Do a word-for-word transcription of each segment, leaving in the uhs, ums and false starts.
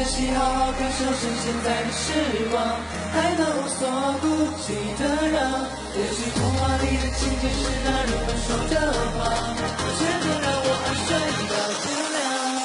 的戏，好好感受趁现在的时光，还能无所顾忌的让。也许童话里的情节是那人们说的谎，却能让我安睡到天亮。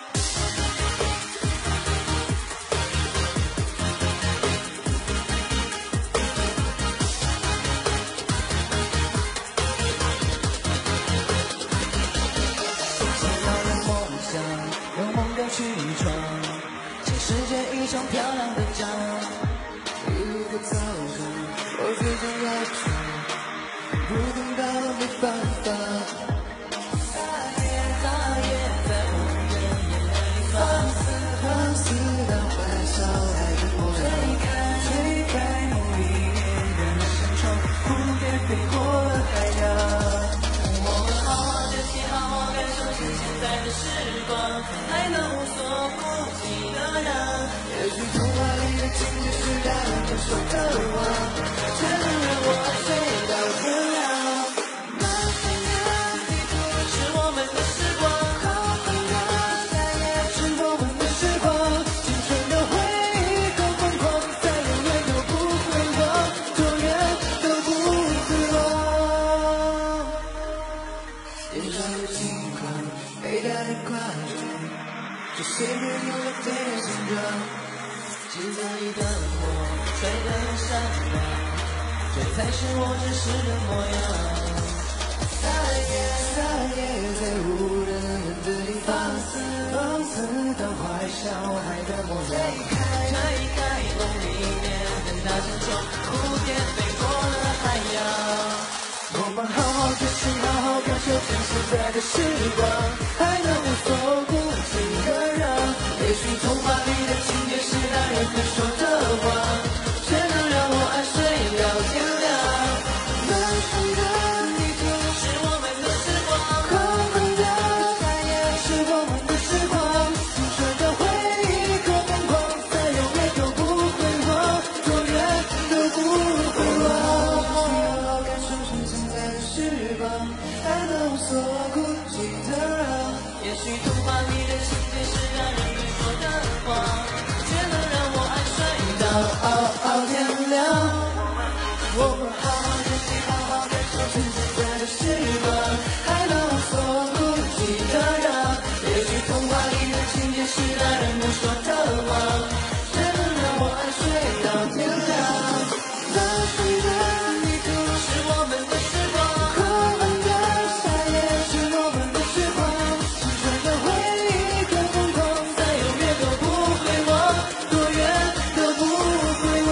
想要有梦想，有梦敢去闯，全世界一场漂亮的仗。一路的操场，我最终要闯，不等到了没办法。大夜大夜，在我的眼里放肆放肆到坏小孩的模样，推开推开梦里面的那扇窗，蝴蝶飞过了海洋。我们好好珍惜，好好感受趁现在的时光，还能无所顾忌的让。也许童话里的情节是让人说的谎，却能让我安睡到天亮。漫天的地图是我们的时光，浩瀚的夏夜是我们的时光，青春的回忆够疯狂，再永远都不会忘，多远都不会忘。天上的星光，伟大的跨越，这岁月有了对的形状。镜子里的我，睡得很善良，这才是我真实的模样。撒野撒野，在无人的地方，放肆放肆当坏小孩的模样。推开推开梦里面的那扇窗，蝴蝶飞过了海洋。我们好好珍惜，好好感受趁现在的时光，还能无所顾忌的让。也许童话里的情节是那人们说的谎，却能让我安睡到天亮。漫长的地图是我们的时光，浩瀚的夏夜是我们的时光，青春的回忆够疯狂，再永远都不会忘，多远都不会忘。好好感受趁现在的时光，还能无所顾忌的让。也许童话里的情节是那人们说的谎，却能让我安睡到嗷嗷天亮。我们好好珍惜，好好感受趁现在的时光，还能无所顾忌的让。也许童话里的情节是那人们说的谎，却能让我安睡到天亮。漫长的地图是我们的时光，浩瀚的夏夜是我们的时光，青春的回忆够疯狂，再永远都不会忘，多远都不会忘。